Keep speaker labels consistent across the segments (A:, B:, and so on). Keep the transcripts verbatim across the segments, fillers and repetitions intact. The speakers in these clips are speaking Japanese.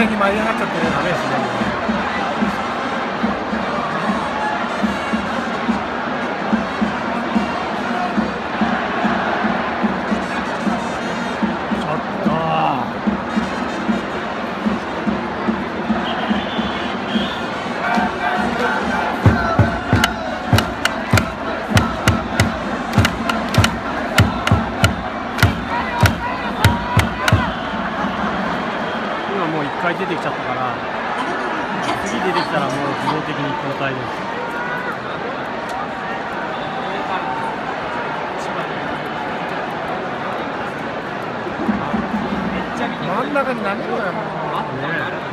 A: 全に舞い上がっちゃってるダメですね。いっかい出てきちゃったから、次出てきたらもう自動的に交代です。真ん中に投げろよ、もう。ね。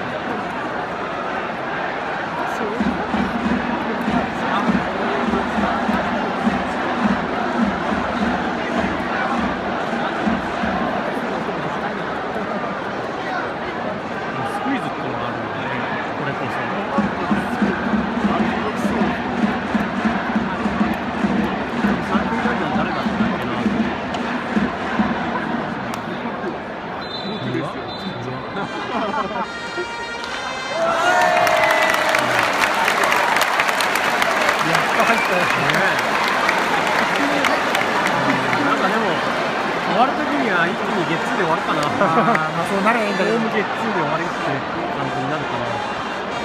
A: 終わるときには一気にゲッツーで終わるかな。あまあそうなればいいんだけど、ホームゲッツーで終わりって感じになるかな。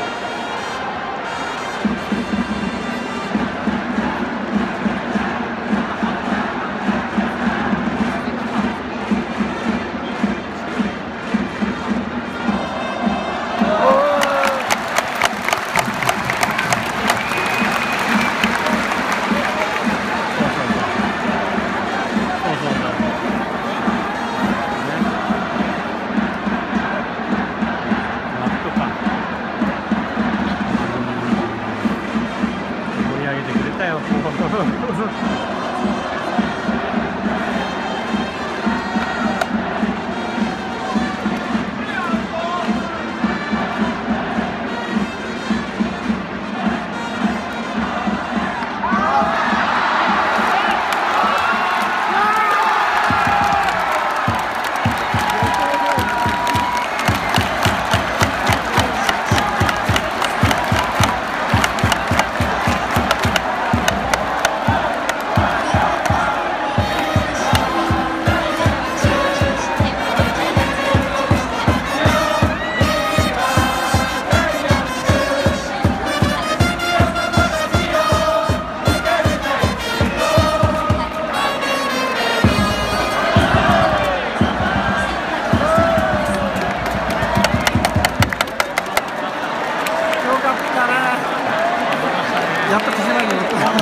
A: やっと勝てないの。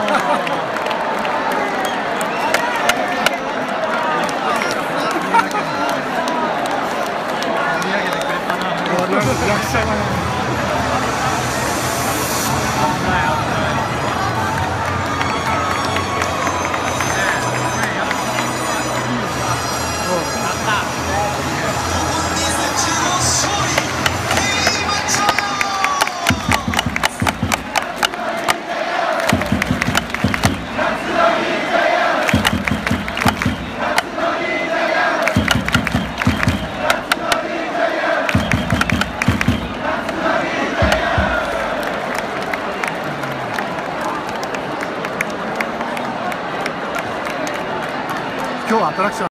A: 役者がね。今日はアトラクション